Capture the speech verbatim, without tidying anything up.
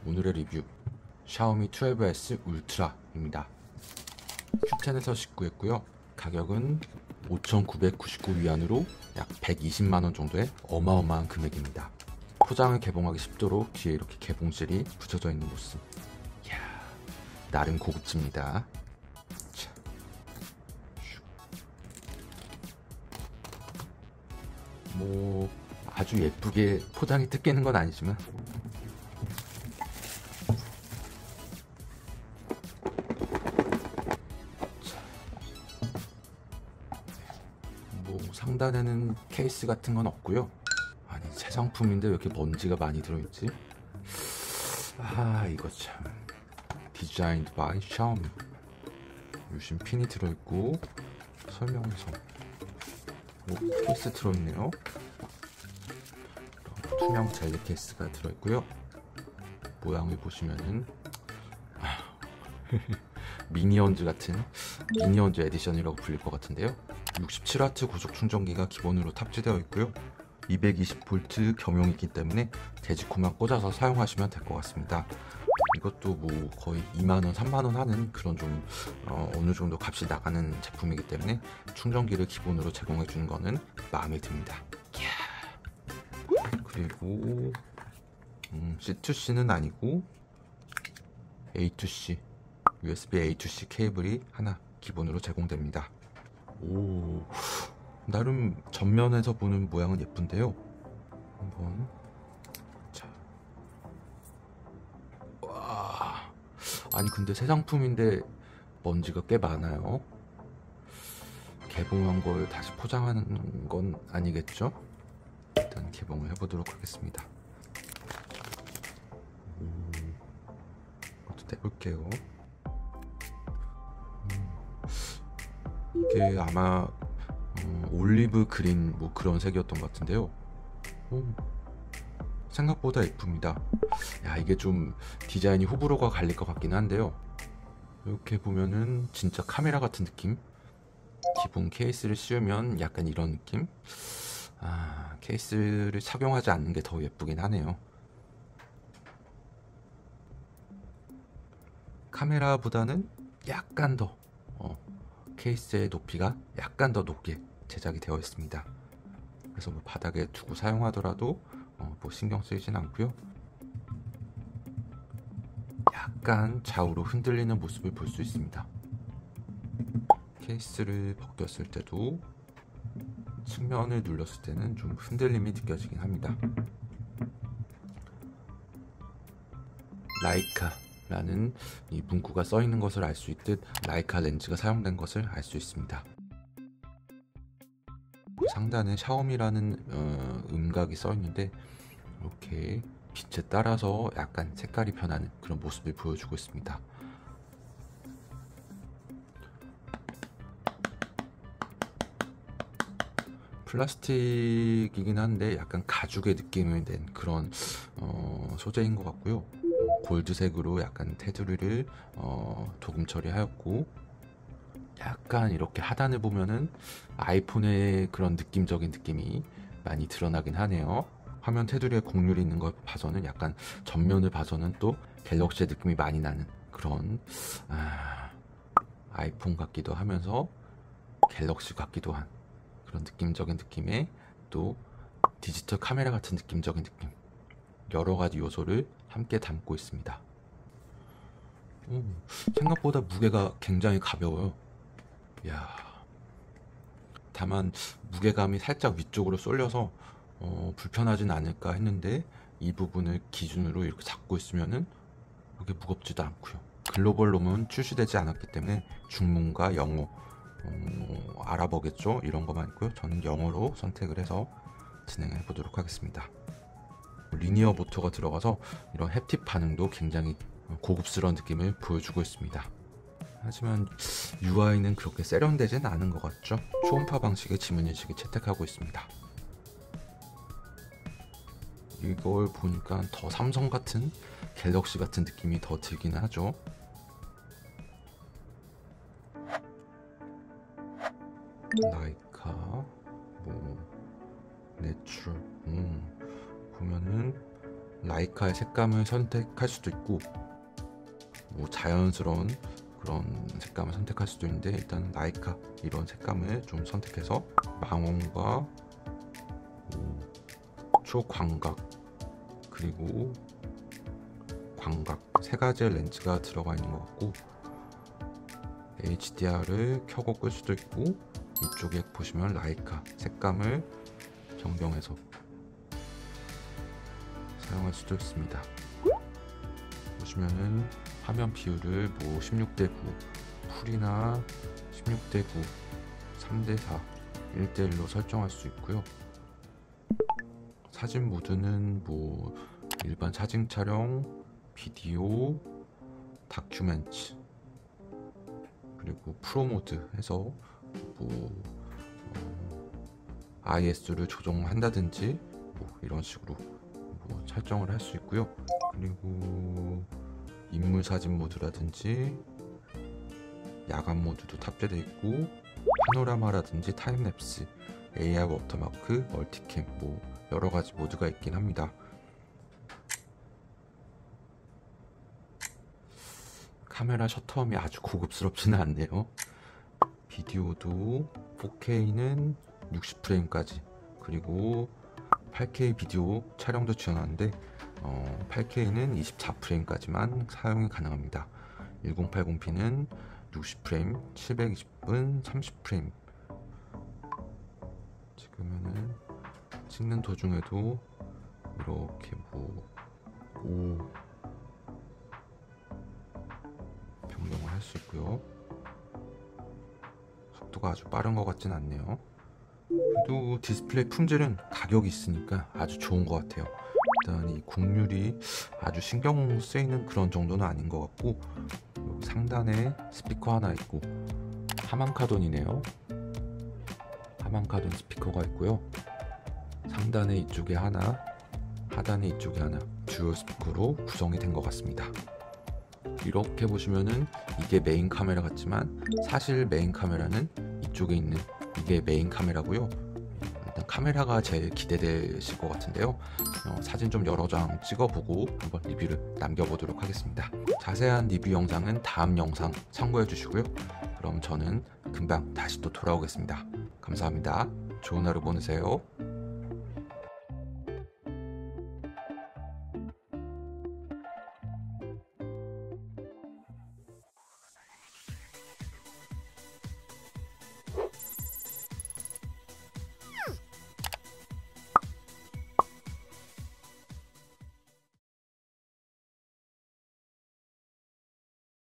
오늘의 리뷰 샤오미 트웰브 에스 울트라입니다. 큐텐에서 직구했고요. 가격은 오천구백구십구 위안으로 약 백이십만 원 정도의 어마어마한 금액입니다. 포장을 개봉하기 쉽도록 뒤에 이렇게 개봉실이 붙여져 있는 모습. 이야, 나름 고급집니다. 자, 뭐 아주 예쁘게 포장이 뜯기는 건 아니지만 뭐 상단에는 케이스 같은 건 없고요. 아니, 새 상품인데 왜 이렇게 먼지가 많이 들어있지? 아, 이거 참. 디자인드 바이 샤오미. 유심 핀이 들어있고 설명서. 오, 케이스 들어있네요. 투명 젤리 케이스가 들어있고요. 모양을 보시면은 미니언즈 같은 미니언즈 에디션이라고 불릴 것 같은데요. 육십칠 와트 고속 충전기가 기본으로 탑재되어 있고요. 이백이십 볼트 겸용이기 때문에 대지코만 꽂아서 사용하시면 될 것 같습니다. 이것도 뭐 거의 이만 원, 삼만 원 하는 그런 좀 어, 어느 정도 값이 나가는 제품이기 때문에 충전기를 기본으로 제공해 주는 거는 마음에 듭니다. 그리고 음, 씨 투 씨는 아니고 에이 투 씨 유에스비 에이 투 씨 케이블이 하나 기본으로 제공됩니다. 오, 나름 전면에서 보는 모양은 예쁜데요. 한번 자, 와, 아니 근데 새 상품인데 먼지가 꽤 많아요. 개봉한 걸 다시 포장하는 건 아니겠죠? 일단 개봉을 해보도록 하겠습니다. 음, 이것도 떼볼게요. 이게 아마 어, 올리브 그린 뭐 그런 색이었던 것 같은데요. 오, 생각보다 예쁩니다. 야, 이게 좀 디자인이 호불호가 갈릴 것 같긴 한데요. 이렇게 보면은 진짜 카메라 같은 느낌. 기본 케이스를 씌우면 약간 이런 느낌. 아, 케이스를 착용하지 않는 게 더 예쁘긴 하네요. 카메라보다는 약간 더 어, 케이스의 높이가 약간 더 높게 제작이 되어 있습니다. 그래서 뭐 바닥에 두고 사용하더라도 어, 뭐 신경 쓰이진 않고요. 약간 좌우로 흔들리는 모습을 볼 수 있습니다. 케이스를 벗겼을 때도 측면을 눌렀을 때는 좀 흔들림이 느껴지긴 합니다. 라이카라는 이 문구가 써 있는 것을 알 수 있듯 라이카 렌즈가 사용된 것을 알 수 있습니다. 상단에 샤오미라는 어, 음각이 써 있는데 이렇게 빛에 따라서 약간 색깔이 변하는 그런 모습을 보여주고 있습니다. 플라스틱이긴 한데 약간 가죽의 느낌을 낸 그런 어, 소재인 것 같고요. 골드색으로 약간 테두리를 어, 도금 처리하였고, 약간 이렇게 하단을 보면은 아이폰의 그런 느낌적인 느낌이 많이 드러나긴 하네요. 화면 테두리에 곡률이 있는 걸 봐서는 약간 전면을 봐서는 또 갤럭시의 느낌이 많이 나는 그런 아, 아이폰 같기도 하면서 갤럭시 같기도 한 그런 느낌적인 느낌의 또 디지털 카메라 같은 느낌적인 느낌, 여러 가지 요소를 함께 담고 있습니다. 오, 생각보다 무게가 굉장히 가벼워요. 이야, 다만 무게감이 살짝 위쪽으로 쏠려서 어, 불편하진 않을까 했는데 이 부분을 기준으로 이렇게 잡고 있으면은 그렇게 무겁지도 않고요. 글로벌 롬은 출시되지 않았기 때문에 중문과 영어 어, 알아보겠죠? 이런 것만 있고요. 저는 영어로 선택을 해서 진행해 보도록 하겠습니다. 리니어 모터가 들어가서 이런 햅틱 반응도 굉장히 고급스러운 느낌을 보여주고 있습니다. 하지만 유아이는 그렇게 세련되진 않은 것 같죠? 초음파 방식의 지문인식을 채택하고 있습니다. 이걸 보니까 더 삼성 같은 갤럭시 같은 느낌이 더 들긴 하죠. 라이카, 뭐 내추럴, 음, 보면은 라이카의 색감을 선택할 수도 있고 뭐 자연스러운 그런 색감을 선택할 수도 있는데, 일단 라이카 이런 색감을 좀 선택해서 망원과 초광각 그리고 광각 세 가지의 렌즈가 들어가 있는 것 같고, 에이치디알을 켜고 끌 수도 있고, 이쪽에 보시면 라이카 색감을 변경해서 사용할 수도 있습니다. 보시면은 화면 비율을 뭐 십육 대 구, 풀이나 십육 대 구, 삼 대 사, 일 대 일로 설정할 수 있고요. 사진 모드는 뭐 일반 사진 촬영, 비디오, 다큐멘트, 그리고 프로 모드 해서 뭐 어, 아이에스를 조정한다든지 뭐 이런 식으로 뭐 설정을 할 수 있고요. 그리고 인물 사진 모드라든지 야간 모드도 탑재되어 있고, 파노라마라든지 타임랩스, 에이아이 워터마크, 멀티캠 뭐 여러 가지 모드가 있긴 합니다. 카메라 셔터음이 아주 고급스럽지는 않네요. 비디오도 포케이는 육십 프레임까지, 그리고 팔 케이 비디오 촬영도 지원하는데 어, 팔 케이는 이십사 프레임까지만 사용이 가능합니다. 천팔십 피는 육십 프레임, 칠백이십 분 삼십 프레임. 지금은 찍는 도중에도 이렇게 뭐 오 변경을 할 수 있고요. 속도가 아주 빠른 것 같진 않네요. 그래도 디스플레이 품질은 가격이 있으니까 아주 좋은 것 같아요. 일단 이 곡률이 아주 신경 쓰이는 그런 정도는 아닌 것 같고, 여기 상단에 스피커 하나 있고, 하만카돈이네요. 하만카돈 스피커가 있고요. 상단에 이쪽에 하나, 하단에 이쪽에 하나, 듀얼 스피커로 구성이 된 것 같습니다. 이렇게 보시면은 이게 메인 카메라 같지만 사실 메인 카메라는 이쪽에 있는 이게 메인 카메라고요. 일단 카메라가 제일 기대되실 것 같은데요. 어, 사진 좀 여러 장 찍어보고 한번 리뷰를 남겨보도록 하겠습니다. 자세한 리뷰 영상은 다음 영상 참고해 주시고요. 그럼 저는 금방 다시 또 돌아오겠습니다. 감사합니다. 좋은 하루 보내세요.